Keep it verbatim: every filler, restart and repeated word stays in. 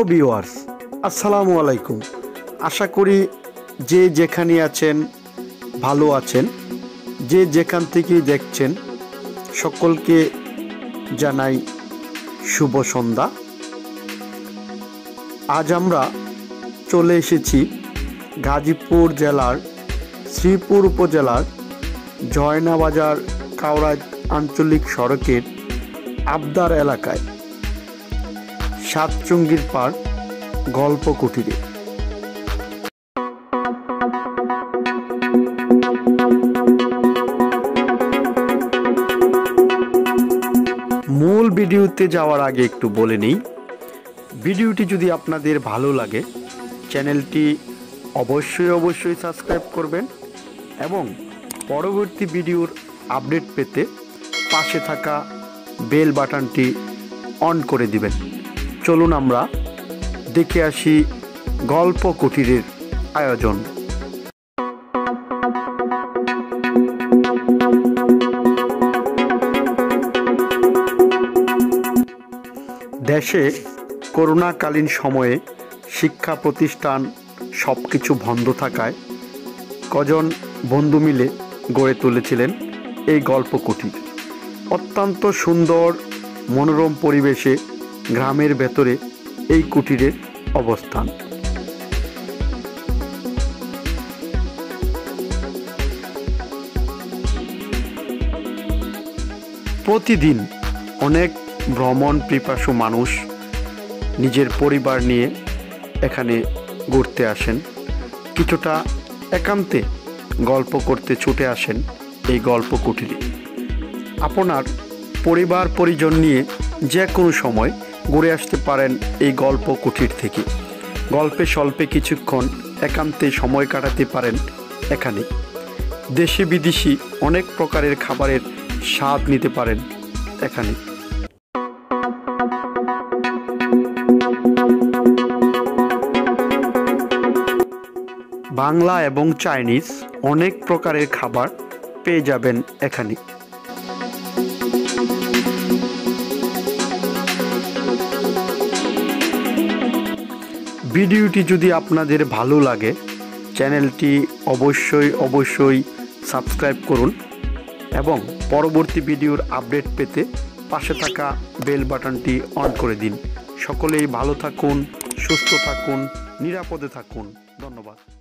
প্রিয় ভিউয়ার্স, আসসালামু আলাইকুম। আশা করি যে যেখানে আছেন ভালো আছেন। যে যেখান থেকে দেখছেন সকলকে জানাই শুভ সন্ধ্যা। আজ আমরা চলে এসেছি গাজীপুর জেলার শ্রীপুর উপজেলার জয়নাবাজার কাওড়া আঞ্চলিক সড়কের আবদার এলাকায় সাতচুঙ্গির পাড় গল্প কুটিরে। মূল ভিডিওতে যাওয়ার আগে একটু বলে নিই, ভিডিওটি যদি আপনাদের ভালো লাগে চ্যানেলটি অবশ্যই অবশ্যই সাবস্ক্রাইব করবেন এবং পরবর্তী ভিডিওর আপডেট পেতে পাশে থাকা বেল বাটনটি অন করে দিবেন। চলুন আমরা দেখে আসি গল্প কুটিরের আয়োজন। দেশে করোনাকালীন সময়ে শিক্ষা প্রতিষ্ঠান সব কিছু বন্ধ থাকায় কজন বন্ধু মিলে গড়ে তুলেছিলেন এই গল্প কুটির। অত্যন্ত সুন্দর মনোরম পরিবেশে গ্রামের ভেতরে এই কুটিরের অবস্থান। প্রতিদিন অনেক ভ্রমণ পিপাসু মানুষ নিজের পরিবার নিয়ে এখানে ঘুরতে আসেন, কিছুটা একান্তে গল্প করতে ছুটে আসেন এই গল্প কুটিরে। আপনার পরিবার পরিজন নিয়ে যে কোনো সময় ঘুরে আসতে পারেন এই গল্প কুটির থেকে। গল্পে স্বল্পে কিছুক্ষণ একান্তে সময় কাটাতে পারেন এখানে। দেশি বিদেশি অনেক প্রকারের খাবারের স্বাদ নিতে পারেন এখানে। বাংলা এবং চাইনিজ অনেক প্রকারের খাবার পেয়ে যাবেন এখানে। ভিডিওটি যদি আপনাদের ভালো লাগে চ্যানেলটি অবশ্যই অবশ্যই সাবস্ক্রাইব করুন এবং পরবর্তী ভিডিওর আপডেট পেতে পাশে থাকা বেল বাটনটি অন করে দিন। সকলেই ভালো থাকুন, সুস্থ থাকুন, নিরাপদে থাকুন। ধন্যবাদ।